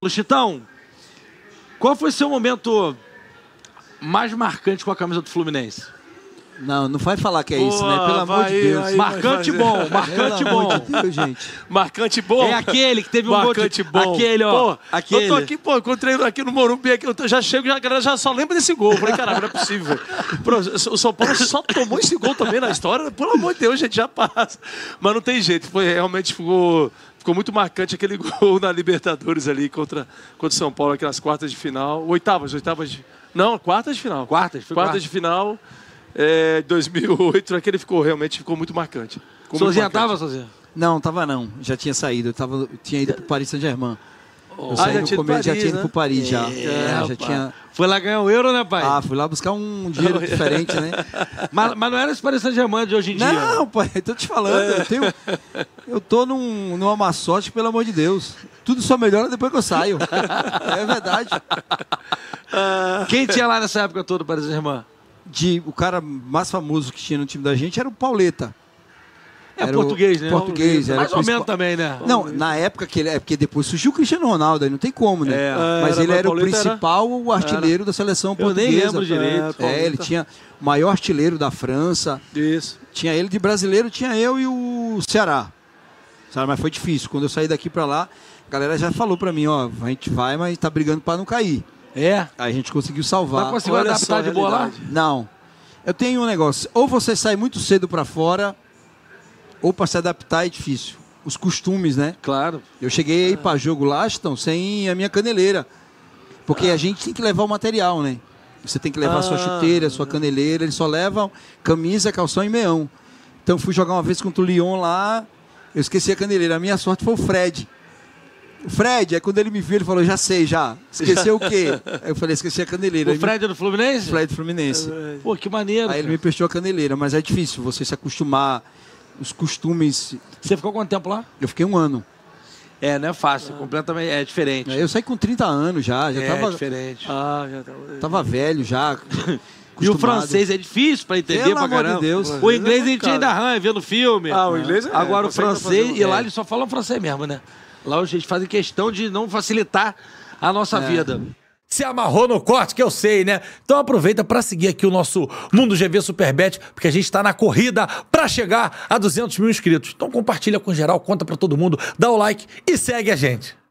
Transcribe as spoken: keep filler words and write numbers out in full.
Chitão, qual foi seu momento mais marcante com a camisa do Fluminense? Não, não vai falar que é isso, Pô, né? Pelo amor de aí, Deus. aí, marcante bom, marcante Pelo bom. amor de Deus, gente. Marcante bom. É aquele que teve um marcante gol de... bom. Aquele, ó. Pô, aquele. Eu tô aqui, pô, encontrei aqui no Morumbi, aqui, eu já chego, já, a galera já só lembra desse gol. Eu falei, caramba, não é possível, velho. Pô, o São Paulo só tomou esse gol também na história. Pelo amor de Deus, gente, já passa. Mas não tem jeito, foi, realmente ficou... Ficou muito marcante aquele gol na Libertadores ali contra, contra o São Paulo, aquelas quartas de final. Oitavas, oitavas de... Não, quartas de final. Quartas, foi quartas quartas. de final, é, dois mil e oito, aquele ficou, realmente ficou muito marcante. Ficou muito Sozinha marcante. tava, Sozinha? Não, tava não. Já tinha saído. Eu, tava, eu tinha ido pro Paris Saint-Germain. Eu Ah, saí já no tinha ido começo, Paris, já tinha ido né? pro Paris, já. É, É, já rapaz. tinha... Foi lá ganhar o euro, né, pai? Ah, fui lá buscar um dinheiro diferente, né? Mas, mas não era esse Paris Saint-Germain de hoje em dia. Não, pai, tô te falando. Eu, tenho, eu tô num, numa má sorte, pelo amor de Deus. Tudo só melhora depois que eu saio. É verdade. Quem tinha lá nessa época toda o Paris Saint-Germain? De, o cara mais famoso que tinha no time da gente era o Pauleta. É Era o português, né? português, era Mais o ou principal- menos também, né? Não, na época que ele é porque depois surgiu o Cristiano Ronaldo, aí não tem como, né? É. Mas Era, ele mas era o Pauleta era- principal artilheiro da seleção Eu nem portuguesa. lembro direito. É, ele Pauleta. tinha o maior artilheiro da França. Isso. Tinha ele de brasileiro, tinha eu e o Ceará. Sabe, mas foi difícil. Quando eu saí daqui pra lá, a galera já falou pra mim, ó, a gente vai, mas tá brigando pra não cair. É? Aí a gente conseguiu Mas salvar. conseguiu olha adaptar só a de boa lá? realidade. Não. Eu tenho um negócio. Ou você sai muito cedo pra fora, ou pra se adaptar é difícil. Os costumes, né? Claro. Eu cheguei aí pra jogo lá, estão sem a minha caneleira. Porque a gente tem que levar o material, né? Você tem que levar a sua Ah. chuteira, a sua caneleira. Eles só levam camisa, calção e meião. Então fui jogar uma vez contra o Lyon lá, eu esqueci a caneleira. A minha sorte foi o Fred. O Fred, aí quando ele me viu, ele falou, já sei, já. Esqueceu o quê? Aí eu falei, esqueci a caneleira. O Aí Fred é do Fluminense? me... Fred Fluminense. Pô, que maneiro. Aí ele cara. me prestou a caneleira, mas é difícil você se acostumar, os costumes. Você ficou quanto tempo lá? Eu fiquei um ano. É, não é fácil. Completamente. É diferente. Eu saí com trinta anos já, já é tava, diferente. Ah, já tá. tava velho já. E o acostumado. francês é difícil pra entender Pelo pra amor de caramba. Deus. O inglês a gente Cara. ainda arranha vendo filme. Ah, o inglês é- Agora o consegue francês, fazer um- e lá é. eles só falam francês mesmo, né? Lá eles fazem questão de não facilitar a nossa É. vida. Se amarrou no corte, que eu sei, né? Então aproveita para seguir aqui o nosso Mundo G V Superbet, porque a gente está na corrida para chegar a duzentos mil inscritos. Então compartilha com geral, conta para todo mundo, dá o like e segue a gente.